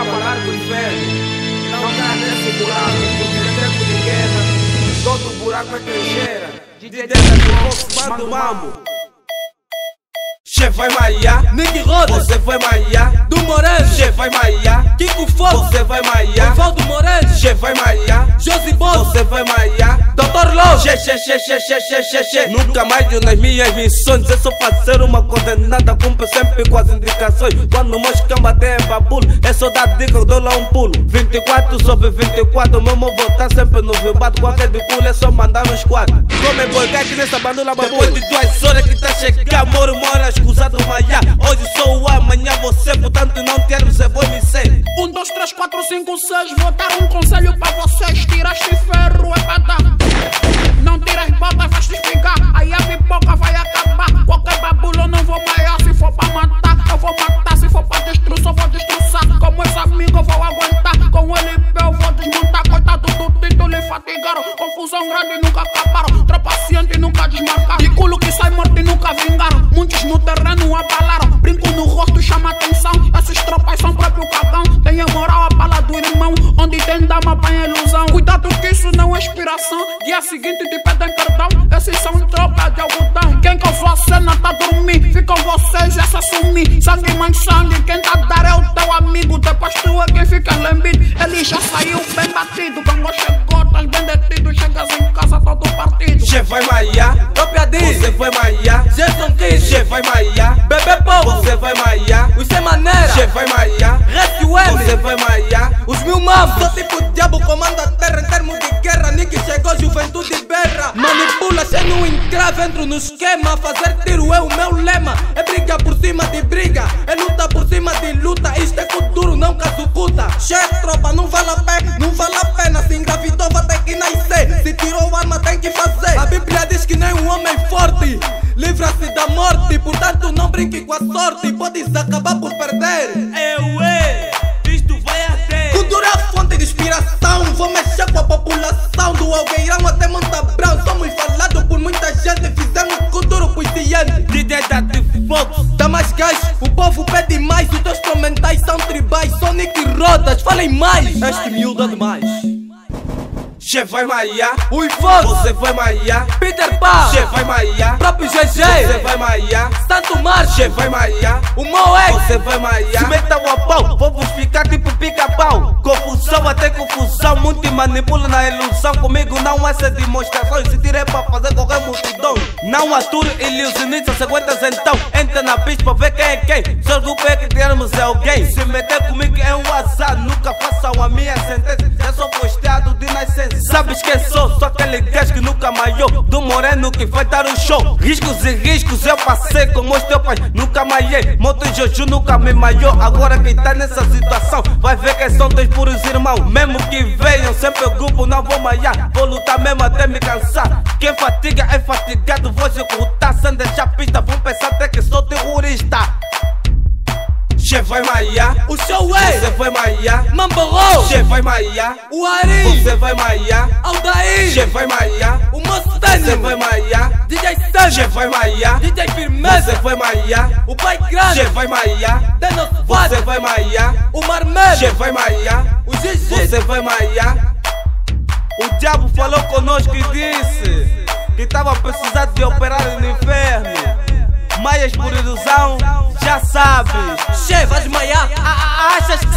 lá do inferno. Não cai nesse buraco, porque é tempo de guerra. Todo buraco é trincheira. DJ Dessa do Fox, manda o mambo. Chefe vai maiar, Nick Roda, você vai maiar. do Moreno, Chefe vai maiar, Kiko Fox, você vai maiar. Valdo Moreno, Chefe vai maiar, Josi Boss, você vai maiar. Dr. Love, Nunca mais eu nas minhas missões. É só fazer uma condenada, cumpre sempre com as indicações. Quando meus cambas tem babulo, é só dar dica, eu dou lá um pulo. 24 sobre 24, o meu vou tá sempre no vibado. Qualquer de pulo é só mandar no squad. Come boy, cai aqui nessa bandula babulo. Depois de 2 horas que tá chegando, mora escusado maiar. Hoje sou o amanhã você, portanto não quero ser boi me ser. 1, 2, 3, 4, 5, 6. Vou dar um conselho pra vocês. Tiraste ferro é pra dar. Não tiras botas, vais te espigar. Aí a pipoca vai acabar. Qualquer babulo eu não vou maiar. Se for pra matar, eu vou matar. Se for pra destruição, vou destroçar. Como esse amigo eu vou aguentar. Com o LP eu vou desmontar. Coitado do título e fatigaram. Confusão grande nunca acabaram. Tropa ciente nunca desmarcaram. De culo que sai morto e nunca vingaram. Muitos no terreno abalaram. Brinco no rosto chama atenção. Essas tropas são próprio cagão. Tem a moral a bala do irmão. Onde tem dama apanha ilusão. Cuidado que isso não é inspiração. Dia seguinte te pedem perdão. Esses são tropas de algodão. Quem causou a cena tá dormindo. Ficam vocês essa sumir. Sangue mais sangue. Quem tá a dar é o teu amigo. Depois tu é quem fica lembrado. Ele já saiu bem batido. Quando chegou tá bem detido. Chegas em casa todo partido. Chefe vai maiar, Própria D, você vai maiar. Jason Kidd, Chefe vai maiar, Bebê Povo, você vai maiar. os Sem Maneira, Chefe vai maiar, Red você Web, vai maiar. os Mil Mambos. Sou tipo diabo, comanda a terra em termos de guerra. Nick chegou, juventude berra. Manipula, cheio no encrave, entro no esquema. Fazer tiro é o meu lema. É briga por cima de briga, é luta por cima de luta. Isto é futuro, não caso puta. Chefe, tropa, não vale a pena, não vale a pena. Se engravidou, vai ter que nascer. Se tirou arma, tem que fazer. A Bíblia diz que nem um homem forte livra-se da morte. Portanto, não brinque com a sorte. Podes acabar por perder. Isto vai até. Cultura é a fonte de inspiração. Vou mexer com a população do Algueirão até Montabrão. Somos falados por muita gente. Fizemos cultura consciente. DJ de Fox, Dá mais gás, o povo pede mais. Os teus instrumentais são tribais. Sonic e Rodas, falem mais. Este miúdo é demais. chefe vai maiar, O Ifox, você vai maiar. Peter Pan, Chefe vai maiar, próprio você GG, vai maiar. Santo Marche, Chefe vai maiar, o Moex, você vai maiar. Se metam a pau, vamos ficar tipo pica-pau. Confusão até confusão, muito manipula na ilusão. Comigo não há essa demonstração. Se tirei pra fazer qualquer multidão. Não aturo ilusionista, 50 então. Entra na pista pra ver quem é quem. Só o grupo é que termos é alguém. Se meter comigo é um azar, nunca façam a minha sentença. Já sou postado de nascença. Sabes quem sou? Só aquele gajo que nunca maiou. Do Moreno que vai dar um show. Riscos e riscos eu passei como os teus pais. Nunca maiei, Moto e Jojo nunca me maiou. Agora quem tá nessa situação vai ver que são teus puros irmãos. Mesmo que venham, sempre o grupo não vou maiar. Vou lutar mesmo até me cansar. Quem fatiga é fatigado, vou executar sem deixar pista. Vão pensar até que sou terrorista. Chefe vai maiar, o Show é, você vai maiar. Mamborou, Chefe vai maiar, o Ari, você vai maiar. Aldair, Chefe vai maiar, o você Mostânio, vai maiar. DJ Sam, Chefe vai maiar, DJ você Firmeza, vai maiar. o Pai Grande, Chefe vai maiar, Denos você Fad, vai maiar. o Marmelo, Chefe vai maiar, o Gigi, você vai maiar. O diabo falou conosco e disse que tava precisando de operar no inferno. Maias por ilusão, já sabes. Che, vais maiar, achas